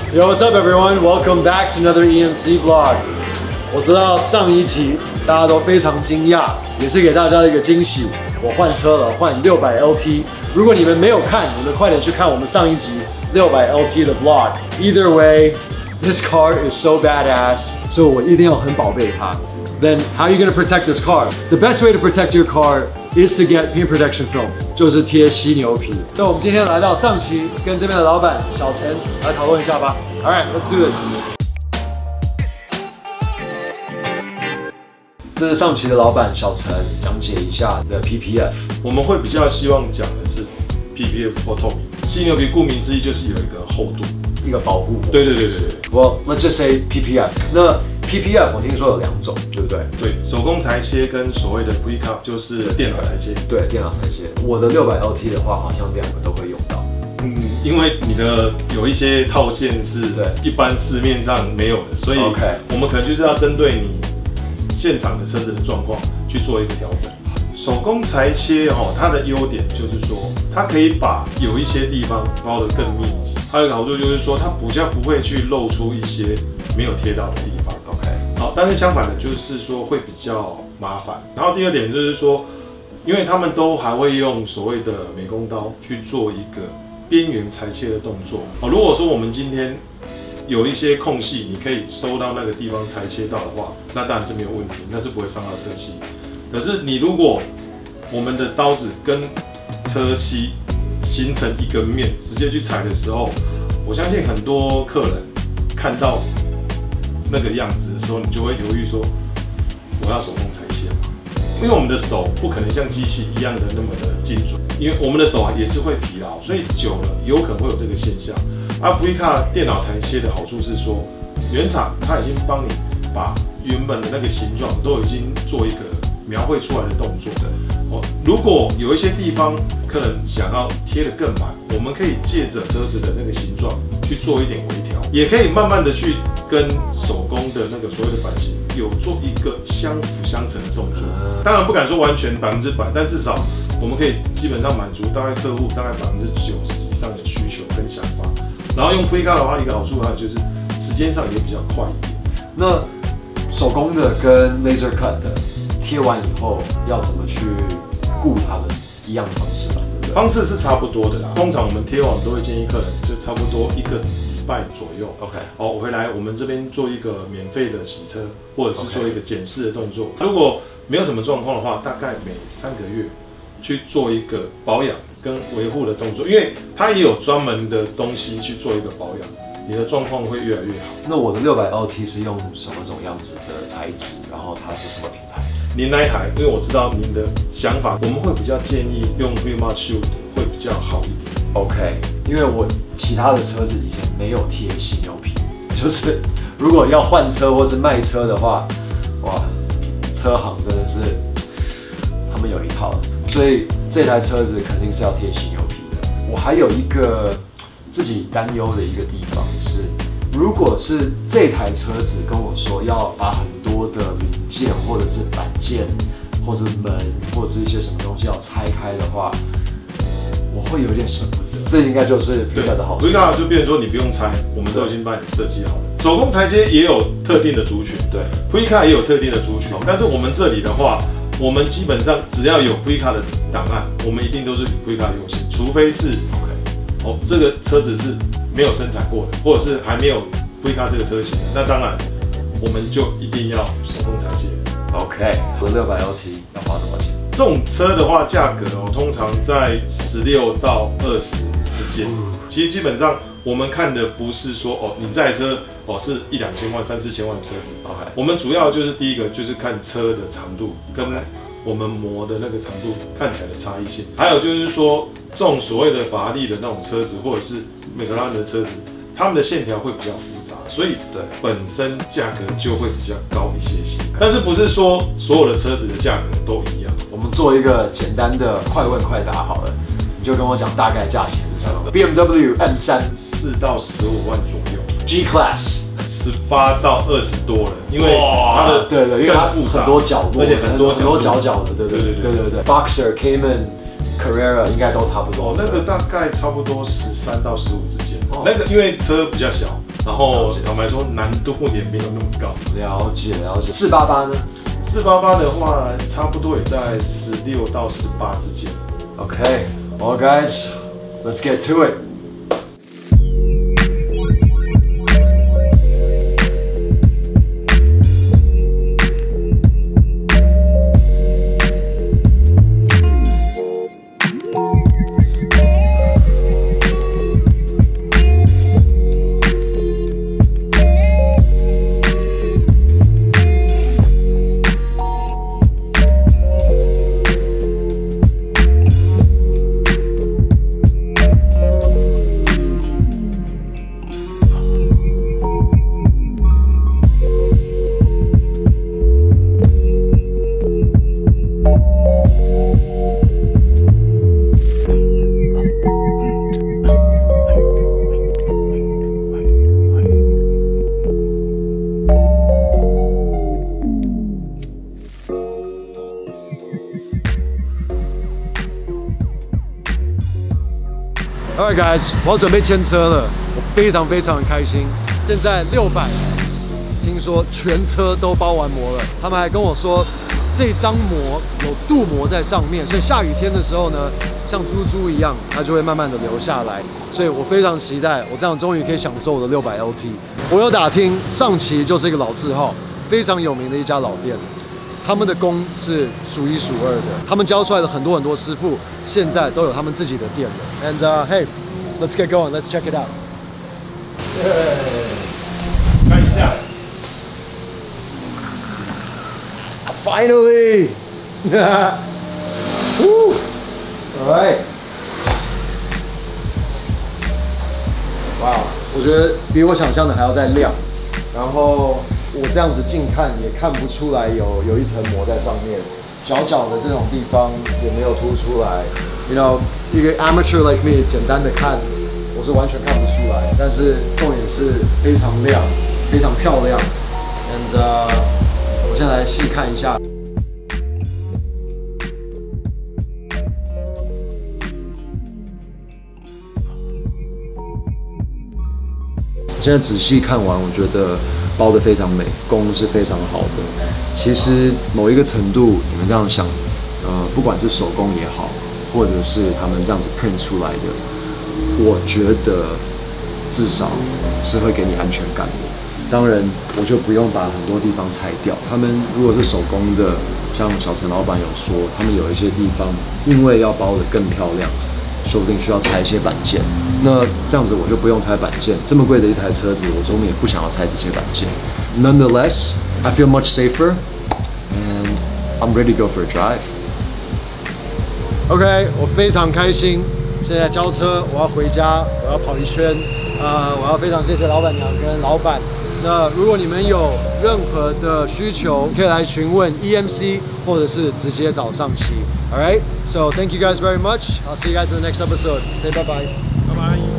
Yo, what's up, everyone? Welcome back to another EMC vlog. 我知道上一集大家都非常惊讶，也是给大家的一个惊喜。我换车了，换600 LT。如果你们没有看，你们快点去看我们上一集600 LT 的 vlog。Either way, this car is so badass， 所以我一定要很宝贝它。Then how are you gonna protect this car? The best way to protect your car is to get paint protection film， 就是贴犀牛皮。那我们今天来到上汽，跟这边的老板小陈来讨论一下吧。All right, let's do this. 这是上汽的老板小陈讲解一下的 PPF。 我们会比较希望讲的是 PPF 或透明。犀牛皮顾名思义就是有一个厚度， 一个保护。 对。 Well, let's just say PPF。那 PPF 我听说有2种，对不对？ 对，手工裁切跟所谓的 Pre-Cut 就是电脑裁切。 对，电脑裁切。我的600 LT 的话，好像2个都会用到。 因为你的有一些套件是一般市面上没有的，所以我们可能就是要针对你现场的车子的状况去做一个调整。手工裁切它的优点就是说，它可以把有一些地方包得更密集。还有一个好处就是说，它比较不会去露出一些没有贴到的地方。好，但是相反的，就是说会比较麻烦。然后第二点就是说，因为他们都还会用所谓的美工刀去做一个边缘裁切的动作。如果说我们今天有一些空隙，你可以收到那个地方裁切到的话，那当然是没有问题，那是不会伤到车漆。可是你如果我们的刀子跟车漆形成一个面，直接去裁的时候，我相信很多客人看到那个样子的时候，你就会犹豫说，我要手工裁切吗？因为我们的手不可能像机器一样的那么的精准，因为我们的手也是会疲劳，所以久了有可能会有这个现象。Pre-Cut 电脑裁切的好处是说，原厂它已经帮你把原本的那个形状都已经做一个描绘出来的动作的。如果有一些地方客人想要贴得更满，我们可以借着车子的那个形状去做一点微调，也可以慢慢的去跟手工的那个所谓的版型有做一个相辅相成的动作。当然不敢说完全100%，但至少我们可以基本上满足大概客户大概90%以上的需求跟想法。然后用 Pre-Cut 的话，一个好处还有就是时间上也比较快一点。 那手工的跟 Laser Cut 的贴完以后要怎么去顾它的一样的方式吧？对不对？ 方式是差不多的啦。通常我们贴完都会建议客人就差不多1个礼拜左右。我回来我们这边做一个免费的洗车，或者是做一个检视的动作。如果没有什么状况的话，大概每3个月去做一个保养跟维护的动作，因为它也有专门的东西去做一个保养，你的状况会越来越好。 那我的600 LT 是用什么种样子的材质？然后它是什么品牌？ 您那一台，因为我知道您的想法，我们会比较建议用 Remark Shield 会比较好一点。 OK， 因为我其他的车子以前没有贴犀牛皮，就是如果要换车或是卖车的话，哇，车行真的是他们有一套，所以这台车子肯定是要贴犀牛皮的。我还有一个自己担忧的一个地方是，如果是这台车子跟我说要把很多的零件或者是板件或者门或者是一些什么东西要拆开的话，我会有点舍不得。这应该就是 Pre-Cut 的好处。 Pre-Cut 就变成说你不用拆，我们都已经帮你设计好了。手工裁切也有特定的族群，对 ，Pre-Cut 也有特定的族群。但是我们这里的话，我们基本上只要有 Pre-Cut 的档案，我们一定都是以 Pre-Cut 优先，除非是这个车子是没有生产过的，或者是还没有 Pre-Cut 这个车型的，那当然我们就一定要手工裁切。 OK， 和600 LT 要花多少钱？ 这种车的话，价格通常在16到20之间。其实基本上我们看的不是说你这台车是1、2千万、3、4千万的车子。我们主要就是第一个就是看车的长度跟我们磨的那个长度看起来的差异性，还有就是说这种所谓的法拉利的那种车子，或者是美格兰的车子，他们的线条会比较复杂，所以本身价格就会比较高一些些。但是不是说所有的车子的价格都一样？ 我们做一个简单的快问快答好了，你就跟我讲大概价钱是什么。BMW M3 4到15万左右 ，G Class 18到20多了，因为它的对，因为它很多角落， 而且很多角的，对 Boxer、Cayman、Carrera 应该都差不多。 那个大概差不多13到15之间。那个因为车比较小， 然后坦白说难度也没有那么高。 了解。488呢 ？488的话，差不多也在16到18之间。 Okay, well guys, let's get to it. Alright guys， 我要准备牵车了，我非常开心。现在600，听说全车都包完膜了。他们还跟我说，这张膜有镀膜在上面，所以下雨天的时候呢，像珠珠一样，它就会慢慢的流下来。所以我非常期待，我这样终于可以享受我的600 LT。我有打听，上期就是一个老字号，非常有名的一家老店。他们的工是数1数2的，他们教出来的很多师傅，现在都有他们自己的店了。And hey, let's get going, let's check it out. 看一下 ，Finally, Woo, all right. 哇，我觉得比我想象的还要再亮，然后。我这样子近看也看不出来有一层膜在上面，角的这种地方也没有凸出来。You know， 一个 amateur like me， 简单的看我是完全看不出来，但是重点是非常亮，非常漂亮。And 我现在来细看一下。现在仔细看完，我觉得。包得非常美，工是非常好的。其实某一个程度，你们这样想，不管是手工也好，或者是他们这样子 print 出来的，我觉得至少是会给你安全感的。当然，我就不用把很多地方拆掉。他们如果是手工的，像小陈老板有说，他们有一些地方因为要包得更漂亮。说不定需要拆一些板件，那这样子我就不用拆板件。这么贵的一台车子，我终于也不想要拆这些板件。Nonetheless, I feel much safer, and I'm ready to go for a drive. OK， 我非常开心。现在交车，我要回家，我要跑一圈。我要非常谢谢老板娘跟老板。那如果你们有任何的需求，可以来询问 EMC， 或者是直接找上期。All right, so thank you guys very much. I'll see you guys in the next episode. Say bye bye. Bye bye.